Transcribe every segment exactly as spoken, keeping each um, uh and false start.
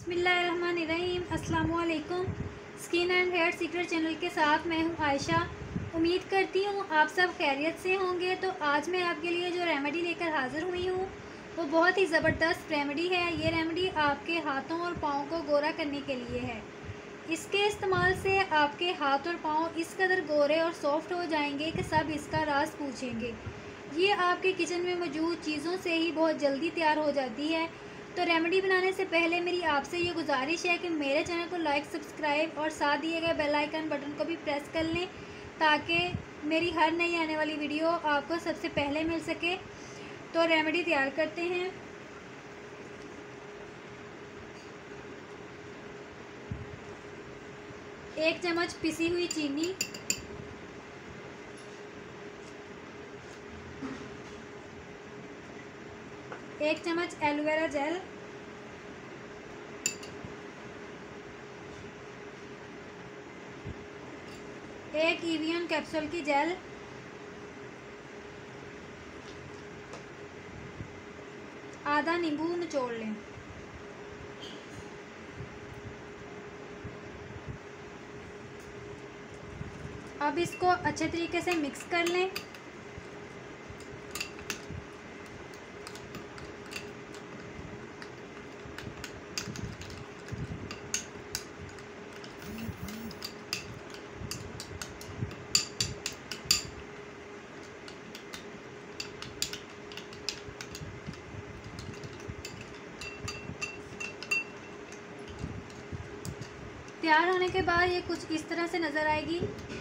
बिस्मिल्लाहिर्रहमानिर्रहीम। अस्सलाम वालेकुम। Skin and hair secret channel के साथ मैं हूं आयशा। उम्मीद करती हूं आप सब खैरियत से होंगे। तो आज मैं आपके लिए जो रेमेडी लेकर हाज़िर हुई हूं वो बहुत ही ज़बरदस्त रेमेडी है। ये रेमेडी आपके हाथों और पाँव को गोरा करने के लिए है। इसके इस्तेमाल से आपके हाथ और पाँव इस कदर गोरे और सॉफ्ट हो जाएंगे कि सब इसका राज पूछेंगे। ये आपके किचन में मौजूद चीज़ों से ही बहुत जल्दी तैयार हो जाती है। तो रेमेडी बनाने से पहले मेरी आपसे ये गुजारिश है कि मेरे चैनल को लाइक, सब्सक्राइब और साथ दिए गए बेल आइकन बटन को भी प्रेस कर लें ताकि मेरी हर नई आने वाली वीडियो आपको सबसे पहले मिल सके। तो रेमेडी तैयार करते हैं। एक चम्मच पिसी हुई चीनी, एक चम्मच एलोवेरा जेल, एक इवियन कैप्सूल की जेल, आधा नींबू निचोड़ लें। अब इसको अच्छे तरीके से मिक्स कर लें। तैयार होने के बाद ये कुछ इस तरह से नज़र आएगी।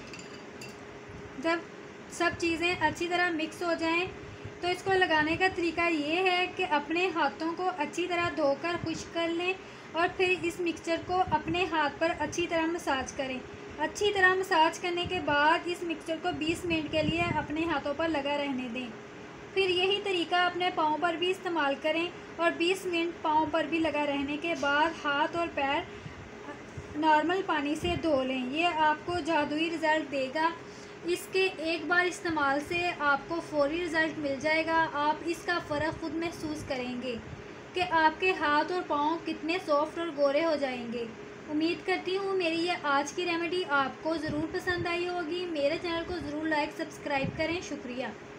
जब सब चीज़ें अच्छी तरह मिक्स हो जाएं तो इसको लगाने का तरीका ये है कि अपने हाथों को अच्छी तरह धोकर खुश्क कर लें और फिर इस मिक्सचर को अपने हाथ पर अच्छी तरह मसाज करें। अच्छी तरह मसाज करने के बाद इस मिक्सचर को बीस मिनट के लिए अपने हाथों पर लगा रहने दें। फिर यही तरीका अपने पाँव पर भी इस्तेमाल करें और बीस मिनट पाँव पर भी लगा रहने के बाद हाथ और पैर नॉर्मल पानी से धो लें। ये आपको जादुई रिज़ल्ट देगा। इसके एक बार इस्तेमाल से आपको फौरी रिज़ल्ट मिल जाएगा। आप इसका फ़र्क खुद महसूस करेंगे कि आपके हाथ और पाँव कितने सॉफ्ट और गोरे हो जाएंगे। उम्मीद करती हूँ मेरी ये आज की रेमेडी आपको ज़रूर पसंद आई होगी। मेरे चैनल को ज़रूर लाइक, सब्सक्राइब करें। शुक्रिया।